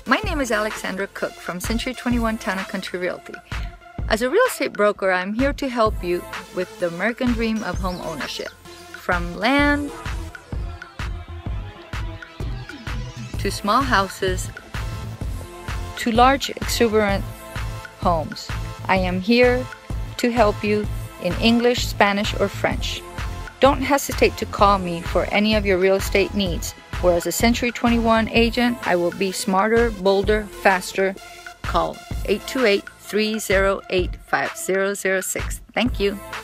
My name is Alexandra Cook from Century 21 Town & Country Realty. As a real estate broker, I'm here to help you with the American dream of home ownership. From land to small houses to large exuberant homes, I am here to help you in English, Spanish, or French. Don't hesitate to call me for any of your real estate needs. Whereas a Century 21 agent, I will be smarter, bolder, faster. Call 828-308-5006. Thank you.